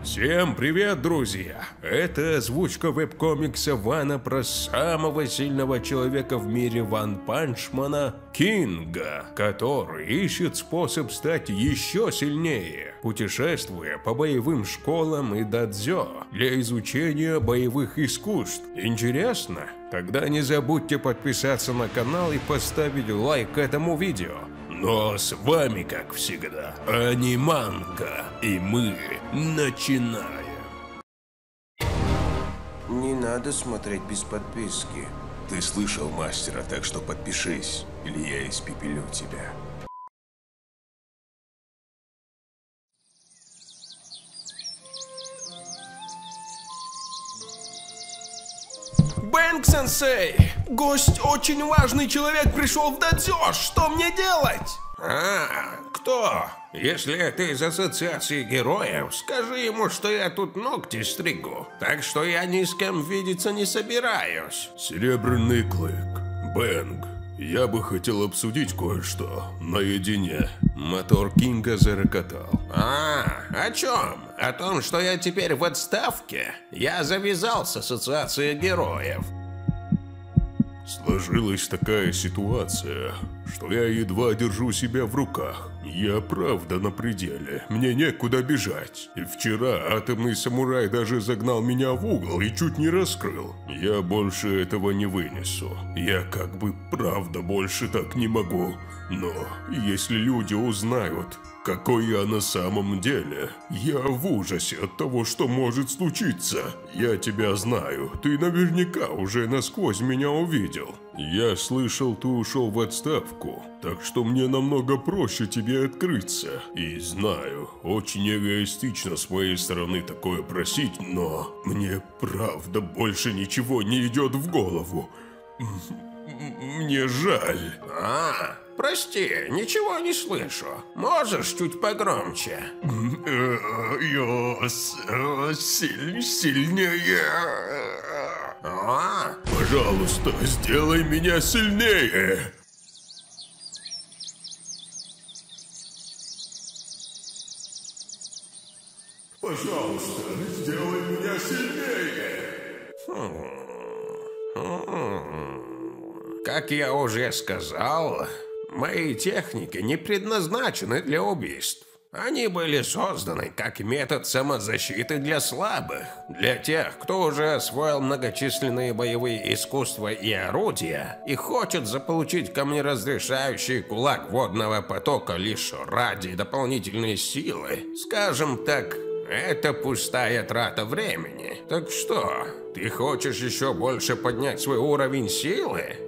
Всем привет, друзья! Это озвучка веб-комикса Вана про самого сильного человека в мире Ванпанчмана Кинга, который ищет способ стать еще сильнее, путешествуя по боевым школам и дадзё для изучения боевых искусств. Интересно? Тогда не забудьте подписаться на канал и поставить лайк этому видео. Но с вами, как всегда, Аниманка, и мы начинаем. Не надо смотреть без подписки. Ты слышал мастера, так что подпишись, или я испепелю тебя. Бэнк-сенсей! Гость очень важный человек пришел в дадзё! Что мне делать? Кто? Если это из ассоциации героев, скажи ему, что я тут ногти стригу, так что я ни с кем видеться не собираюсь. Серебряный клык, Бэнг, я бы хотел обсудить кое-что наедине. Мотор Кинга зарокотал. О чем? О том, что я теперь в отставке? Я завязал с ассоциацией героев. Сложилась такая ситуация, что я едва держу себя в руках. Я правда на пределе, мне некуда бежать. И вчера атомный самурай даже загнал меня в угол и чуть не раскрыл. Я больше этого не вынесу. Я как бы правда больше так не могу. Но если люди узнают, какой я на самом деле, я в ужасе от того, что может случиться. Я тебя знаю, ты наверняка уже насквозь меня увидел. Я слышал, ты ушел в отставку, так что мне намного проще тебе открыться. И знаю, очень эгоистично с моей стороны такое просить, но мне правда больше ничего не идет в голову. Мне жаль. Прости, ничего не слышу. Можешь чуть погромче? Я сильнее. Пожалуйста, сделай меня сильнее. Пожалуйста, сделай меня сильнее. Как я уже сказал, мои техники не предназначены для убийств. Они были созданы как метод самозащиты для слабых, для тех, кто уже освоил многочисленные боевые искусства и орудия и хочет заполучить камнеразрешающий кулак водного потока лишь ради дополнительной силы. Скажем так, это пустая трата времени. Так что, ты хочешь еще больше поднять свой уровень силы?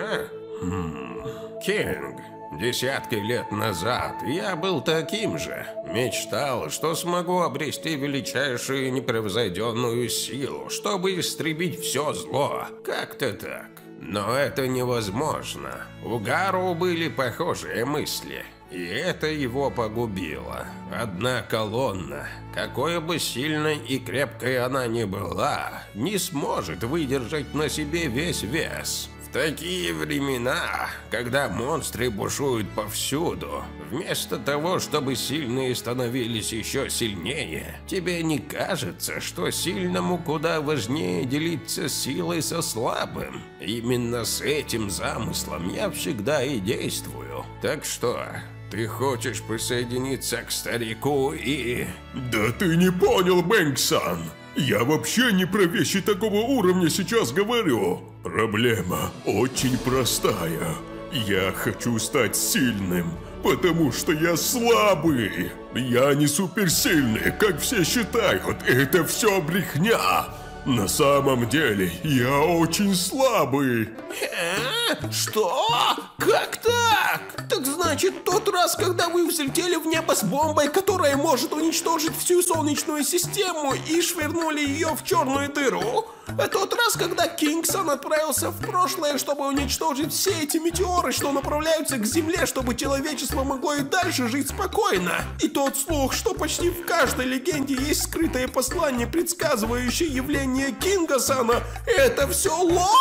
Кинг, десятки лет назад я был таким же. Мечтал, что смогу обрести величайшую непревзойденную силу, чтобы истребить все зло. Как-то так. Но это невозможно. У Гару были похожие мысли. И это его погубило. Одна колонна, какой бы сильной и крепкой она ни была, не сможет выдержать на себе весь вес. В такие времена, когда монстры бушуют повсюду, вместо того, чтобы сильные становились еще сильнее, тебе не кажется, что сильному куда важнее делиться силой со слабым? Именно с этим замыслом я всегда и действую. Так что, ты хочешь присоединиться к старику и... Да ты не понял, Бэнк-сан! Я вообще не про вещи такого уровня сейчас говорю. Проблема очень простая. Я хочу стать сильным, потому что я слабый. Я не суперсильный, как все считают. Это все брехня. На самом деле, я очень слабый. Что? Как так? Так значит, тот раз, когда вы взлетели в небо с бомбой, которая может уничтожить всю Солнечную систему, и швырнули ее в черную дыру? А тот раз, когда Кингсон отправился в прошлое, чтобы уничтожить все эти метеоры, что направляются к Земле, чтобы человечество могло и дальше жить спокойно? И тот слух, что почти в каждой легенде есть скрытое послание, предсказывающее явление Кинга-сана, это все ложь?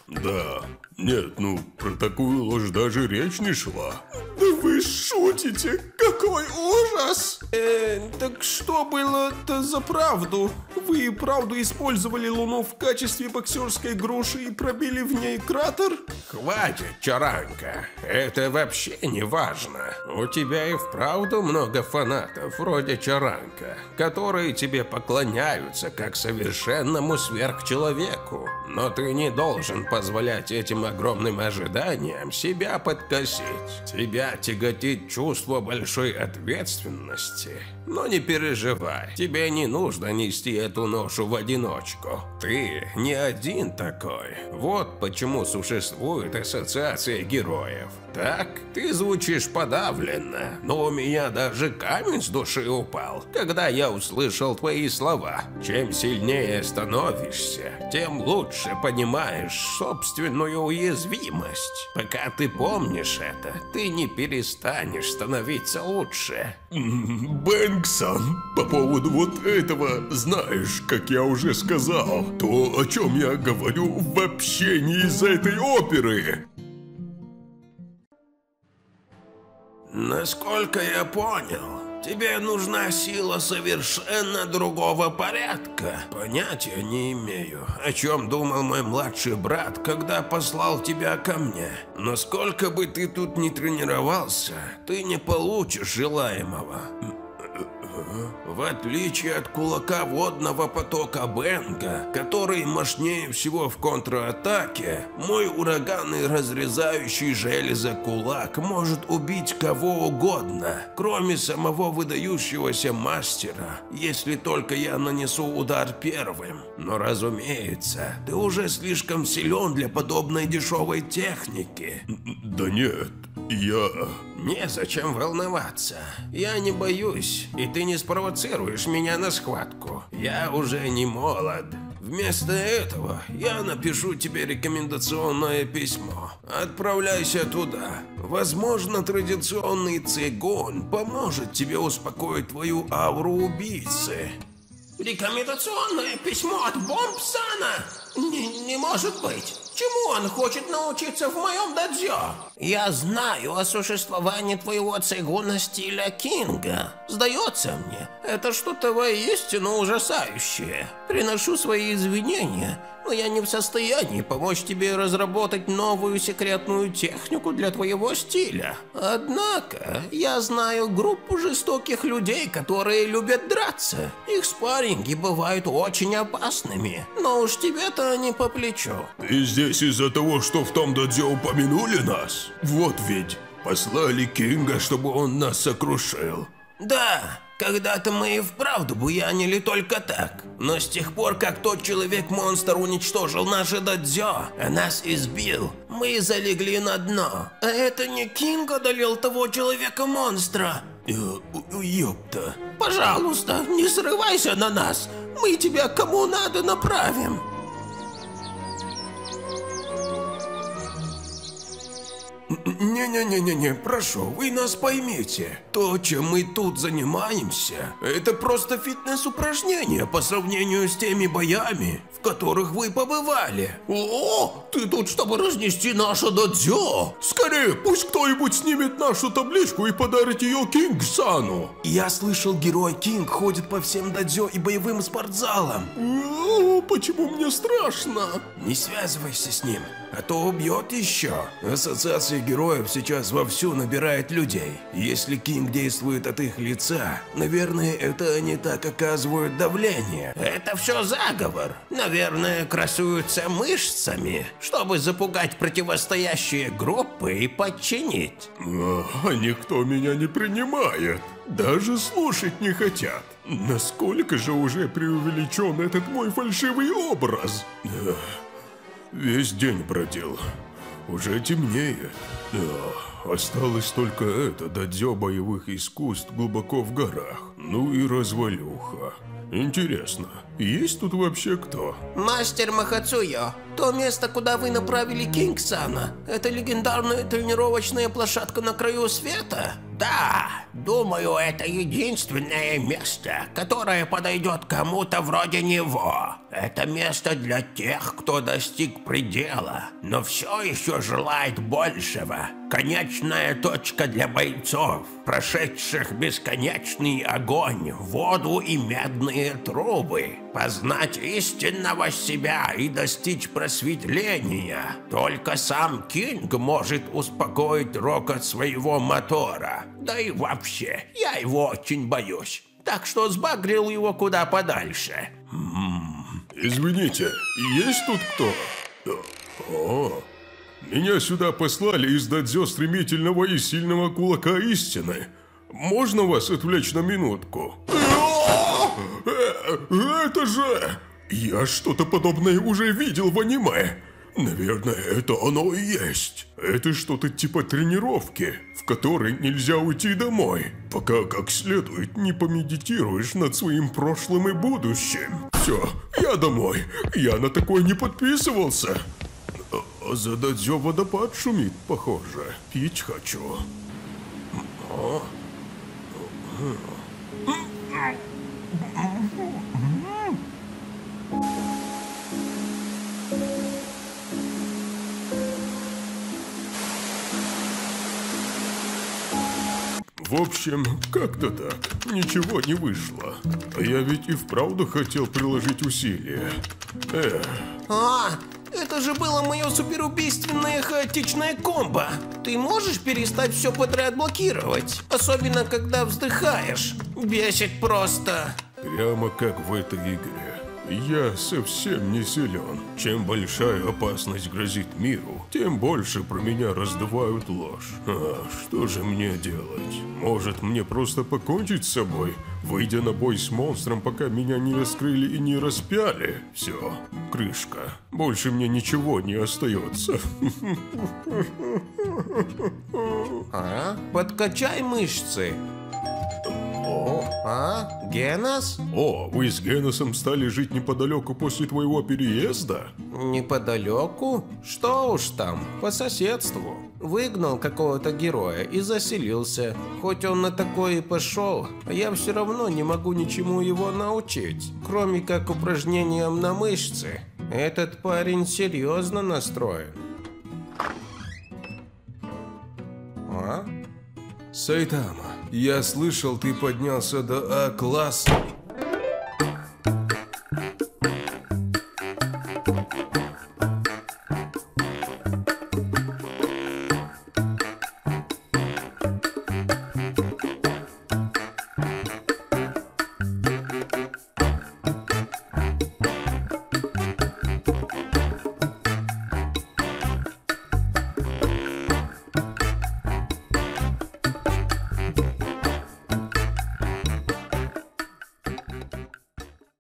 Да. Нет, ну, про такую ложь даже речь не шла. Да вы шутите? Какой ужас! Так что было-то за правду? Вы и правду использовали Луну в качестве боксерской груши и пробили в ней кратер? Хватит, Чаранка, это вообще не важно. У тебя и вправду много фанатов, вроде Чаранка, которые тебе поклоняются как совершенному сверхчеловеку. Но ты не должен позволять этим огромным ожиданиям себя подкосить. Тебя тяготит чувство большой ответственности. Но не переживай, тебе не нужно нести эту ношу в одиночку. Ты не один такой. Вот почему существует ассоциация героев. Так, ты звучишь подавленно, но у меня даже камень с души упал, когда я услышал твои слова. Чем сильнее становишься, тем лучше понимаешь собственную уязвимость. Пока ты помнишь это, ты не перестанешь становиться лучше. Бэнксон, по поводу вот этого, знаешь, как я уже сказал, то, о чем я говорю, вообще не из-за этой оперы. Насколько я понял, тебе нужна сила совершенно другого порядка. Понятия не имею, о чем думал мой младший брат, когда послал тебя ко мне. Но сколько бы ты тут ни тренировался, ты не получишь желаемого. В отличие от кулака водного потока Бенга, который мощнее всего в контратаке, мой ураганный разрезающий железо кулак может убить кого угодно, кроме самого выдающегося мастера, если только я нанесу удар первым. Но разумеется, ты уже слишком силен для подобной дешевой техники. Да нет, я... Незачем волноваться. Я не боюсь, и ты не спровоцируешь меня на схватку. Я уже не молод. Вместо этого я напишу тебе рекомендационное письмо. Отправляйся туда. Возможно, традиционный цигун поможет тебе успокоить твою ауру убийцы. Рекомендационное письмо от Бомбсана? Не может быть. Чему он хочет научиться в моем дадзё? Я знаю о существовании твоего цигуна стиля Кинга. Сдается мне, это что-то воистину ужасающее. Приношу свои извинения, но я не в состоянии помочь тебе разработать новую секретную технику для твоего стиля. Однако, я знаю группу жестоких людей, которые любят драться. Их спарринги бывают очень опасными, но уж тебе-то не по плечу. Ты здесь из-за того, что в том дадзё упомянули нас? Вот ведь, послали Кинга, чтобы он нас сокрушил. Да, когда-то мы и вправду буянили только так. Но с тех пор, как тот человек-монстр уничтожил наше дадзё, а нас избил, мы залегли на дно. А это не Кинг одолел того человека-монстра. Ёпта. Пожалуйста, не срывайся на нас. Мы тебя кому надо направим. Не-не-не-не-не, прошу, вы нас поймите. То, чем мы тут занимаемся, это просто фитнес-упражнение по сравнению с теми боями, в которых вы побывали. О, ты тут, чтобы разнести наше дадзё. Скорее, пусть кто-нибудь снимет нашу табличку и подарит ее Кинг-сану. Я слышал, герой Кинг ходит по всем дадзё и боевым спортзалам. Почему мне страшно? Не связывайся с ним, а то убьет еще. Ассоциация героев сейчас вовсю набирает людей. Если Кинг действует от их лица, наверное, это они так оказывают давление. Это все заговор. Наверное, красуются мышцами, чтобы запугать противостоящие группы и подчинить. А никто меня не принимает. Даже слушать не хотят. Насколько же уже преувеличен этот мой фальшивый образ? Весь день бродил. Уже темнеет. Осталось только это дадзё боевых искусств глубоко в горах. Ну и развалюха. Интересно, есть тут вообще кто? Мастер Махацуё, то место, куда вы направили Кинг-сана, это легендарная тренировочная площадка на краю света? Да, думаю, это единственное место, которое подойдет кому-то вроде него. Это место для тех, кто достиг предела, но все еще желает большего. Конечная точка для бойцов, прошедших бесконечный огонь, воду и медные трубы. Познать истинного себя и достичь просветления. Только сам Кинг может успокоить рокот своего мотора. Да и вообще, я его очень боюсь. Так что сбагрил его куда подальше. Извините, есть тут кто? О, меня сюда послали из дадзё стремительного и сильного кулака истины. Можно вас отвлечь на минутку? Это же... Я что-то подобное уже видел в аниме. Наверное, это оно и есть. Это что-то типа тренировки, в которой нельзя уйти домой, пока как следует не помедитируешь над своим прошлым и будущим. Все, я домой. Я на такое не подписывался. За дадзё водопад шумит, похоже. Пить хочу. В общем, как-то так. Ничего не вышло. А я ведь и вправду хотел приложить усилия. Это же было мое суперубийственное хаотичное комбо. Ты можешь перестать все подряд блокировать? Особенно, когда вздыхаешь. Бесит просто. Прямо как в этой игре. Я совсем не силен. Чем большая опасность грозит миру, тем больше про меня раздувают ложь. Что же мне делать? Может, мне просто покончить с собой, выйдя на бой с монстром, пока меня не раскрыли и не распяли? Все, крышка. Больше мне ничего не остается. Подкачай мышцы. Генос? О, вы с Геносом стали жить неподалеку после твоего переезда? Неподалеку? Что уж там, по соседству. Выгнал какого-то героя и заселился. Хоть он на такое и пошел, а я все равно не могу ничему его научить, кроме как упражнениям на мышцы. Этот парень серьезно настроен. Сайтама, я слышал, ты поднялся до А-класса.